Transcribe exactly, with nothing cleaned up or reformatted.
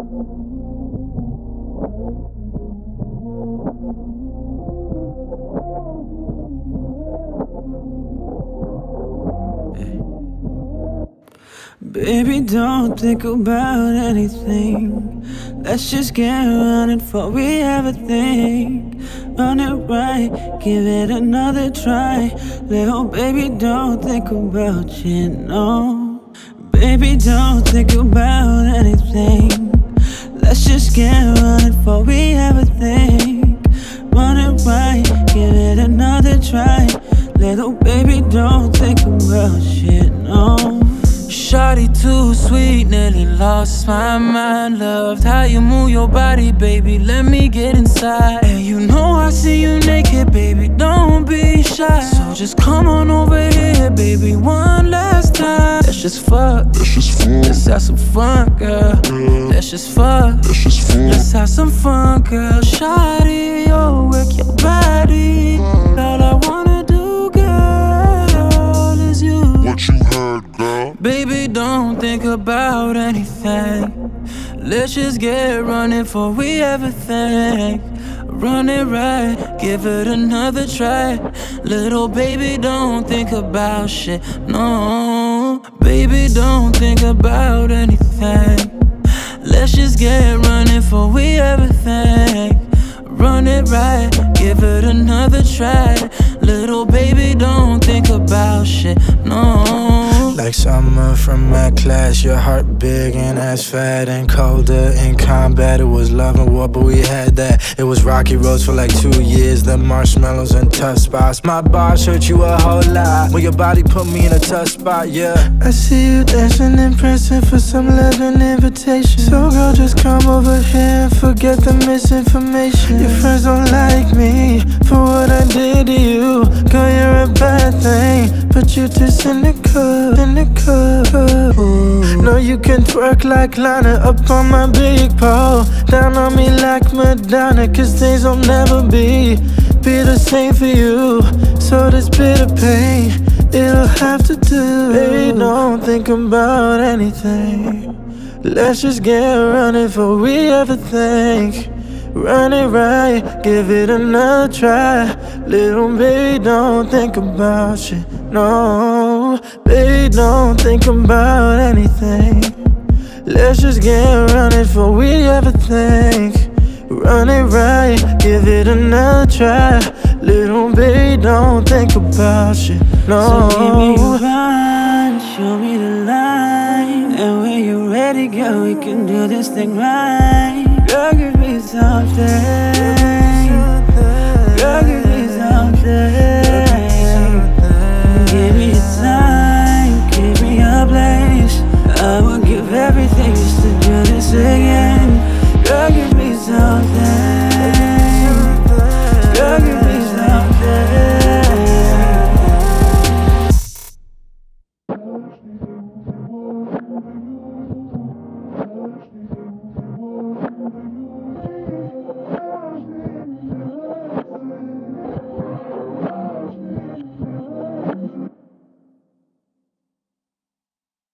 Baby, don't think about anything. Let's just get running before we ever think. Run it right, give it another try. Little baby, don't think about you, no. Baby, don't think about anything. Let's just get running before we ever think. Run it right, give it another try. Little baby, don't think about shit, no. Shawty too sweet, nearly lost my mind. Loved how you move your body, baby, let me get inside. And you know I see you naked, baby, don't be shy. So just come on over here, baby, one last time. Let's just fuck, let's just fuck. Let's have some fun, girl, yeah. Let's just fuck, let's just fuck. Let's have some fun, girl. Shawty, oh, work your body. All I wanna do, girl, is you. What you heard, girl? Baby, don't think about anything. Let's just get running before we ever think. Run it right, give it another try. Little baby, don't think about shit, no. Baby, don't think about anything. Let's just get running before we ever think. Run it right, give it another try. Little baby, don't think about shit, no. Like summer from my class, your heart big and ass fat and colder in combat. It was love and war, but we had that. It was rocky roads for like two years, the marshmallows and tough spots. My bars hurt you a whole lot, when your body put me in a tough spot, yeah. I see you dancing and pressing for some love and invitation. So girl, just come over here and forget the misinformation. Your friends don't like me for what I did to you. Girl, you're a bad thing, but you're too cynical. In the cup. Ooh. No, you can twerk like Lana up on my big pole, down on me like Madonna, cause things will never be Be the same for you. So this bitter pain, it'll have to do. Baby, don't think about anything. Let's just get running before we ever think. Run it right, give it another try. Little baby, don't think about shit, no. Baby, don't think about anything. Let's just get running before we ever think. Run it right, give it another try. Little baby, don't think about shit, no. So give me a run, show me the line. And when you're ready, girl, we can do this thing right. Girl, give me something. Girl, give me something.